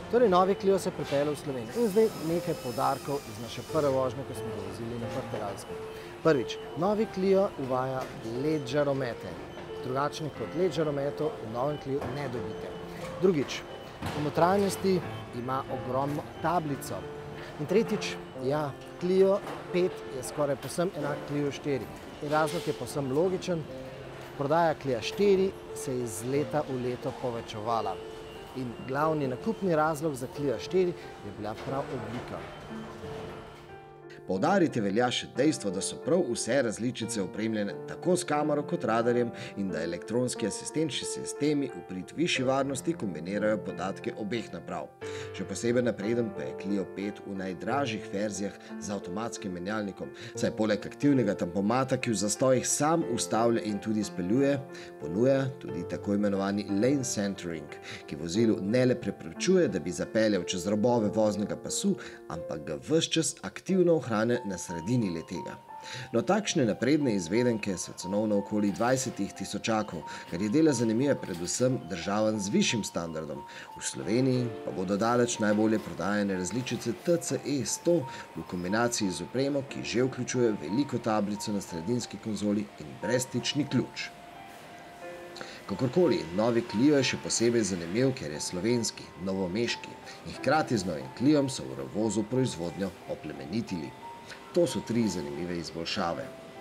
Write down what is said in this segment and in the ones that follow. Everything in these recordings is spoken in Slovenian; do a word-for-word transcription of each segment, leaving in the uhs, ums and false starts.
Torej, novi Clio se pripelje v Slovenijo. In zdaj nekaj poudarkov iz naše prve vožnje, ko smo ga vozili na Portugalsko. Prvič, novi Clio uvaja L E D žaromete. Drugačnih kot L E D žarometov v novem Clio ne dobite. Drugič, v notranjosti ima ogromno tablico. In tretjič, ja, Clio pet je skoraj povsem enak Clio štiri. In razlog je povsem logičen. Prodaja Clio štiri se je iz leta v leto povečevala. In glavni nakupni razlog za Clio štiri je bila prav oblika. Poudariti velja še dejstvo, da so prav vse različice opremljene tako s kamero kot radarjem in da elektronski asistenčni sistemi v prid višji varnosti kombinirajo podatke obeh naprav. Še posebej napreden pa je Clio pet v najdražjih verzijah z avtomatskim menjalnikom, saj poleg aktivnega tempomata, ki v zastojih sam ustavlja in tudi speljuje, ponuja tudi tako imenovani lane centering, ki vozilu ne le preprečuje, da bi zapeljal čez robove voznega pasu, ampak ga ves čas aktivno ohranja na sredini letega. No, takšne napredne izvedenke so cenovno okoli dvajset tisočakov, kar je dela zanimive predvsem državam z višjim standardom. V Sloveniji pa bodo daleč najbolje prodajane različice T C E sto v kombinaciji z opremo, ki že vključuje veliko tablico na sredinski konzoli in brezstični ključ. Kakorkoli, novi Clio je še posebej zanimiv, ker je slovenski, novomeški in hkrati z novim Cliom so v revozu proizvodnjo oplemenitili. To so tri zanimive izboljšave.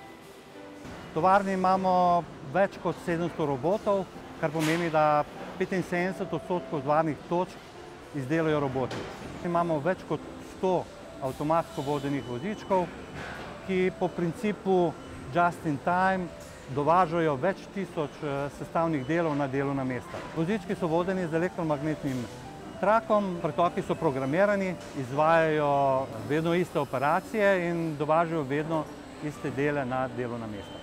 V tovarni imamo več kot sedemsto robotov, kar pomeni, da petinsedemdeset odstotkov varnih točk izdelajo roboti. Imamo več kot sto avtomatsko vodenih vozičkov, ki po principu just in time dovažajo več tisoč sestavnih delov na delovna mesta. Vozički so vodeni z elektromagnetnim trakom, pretoki so programirani, izvajajo vedno iste operacije in dovažajo vedno iste dele na delovna mesta.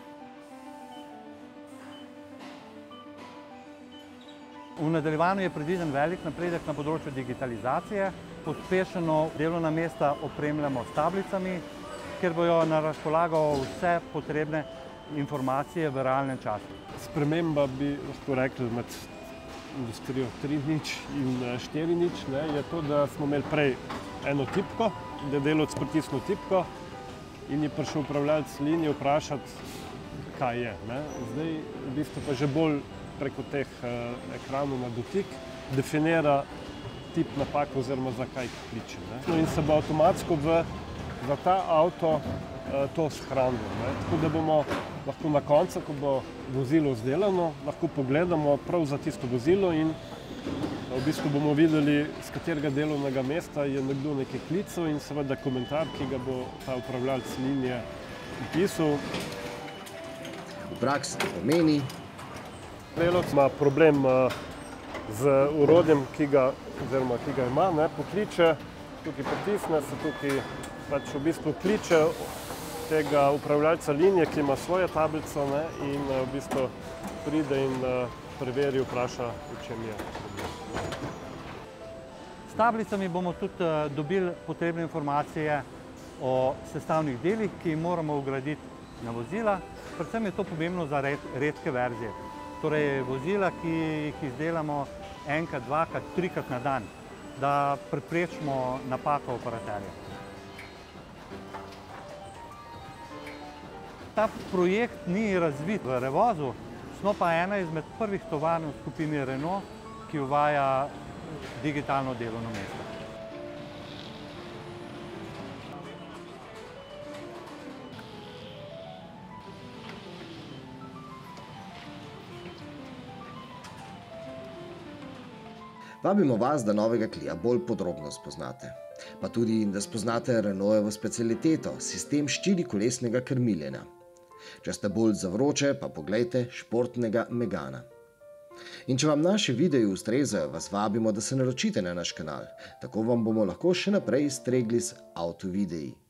V nadaljevanju je predviden velik napredek na področju digitalizacije. Pospešeno delovna mesta opremljamo s tablicami, kjer bojo na razpolago vse potrebne informacije v realnem času. Sprememba bi lahko rekli med industrijo tri nič in štiri nič je to, da smo imeli prej eno tipko, da je delavec pritisnil tipko in je prišel upravljalec linije vprašati, kaj je. Zdaj v bistvu pa že bolj preko teh ekranov na dotik definira tip napake oziroma za kaj kliče. In se bo avtomatsko za ta avto to shranilo. Tako da bomo lahko na koncu, ko bo vozilo izdelano, lahko pogledamo prav za tisto vozilo in v bistvu bomo videli, z katerega delovnega mesta je nekdo nekaj klical in seveda komentar, ki ga bo ta upravljalec linije napisal. V praksi to pomeni, delavec ima problem z orodjem, ki ga, oziroma, ki ga ima, ne, pokliče, tukaj pritisne, se tukaj pač v bistvu kliče tega upravljalca linije, ki ima svojo tablico, ne, in v bistvu pride in preveri, vpraša, v čem je problem. S tablicami bomo tudi dobili potrebne informacije o sestavnih delih, ki jih moramo vgraditi na vozila. Predvsem je to pomembno za redke verzije. Torej vozila, ki jih izdelamo enkrat, dvakrat, trikrat na dan, da preprečimo napako operaterja. Ta projekt ni razvit v revozu, smo pa ena izmed prvih tovarn v skupini Renault, ki uvaja digitalno delovno mesto. Vabimo vas, da novega Clia bolj podrobno spoznate. Pa tudi, da spoznate Renaultovo specialiteto, sistem štirikolesnega krmiljenja. Če ste bolj za vroče, pa poglejte športnega Megana. In če vam naši videi ustrezajo, vas vabimo, da se naročite na naš kanal. Tako vam bomo lahko še naprej stregli z avtovidei.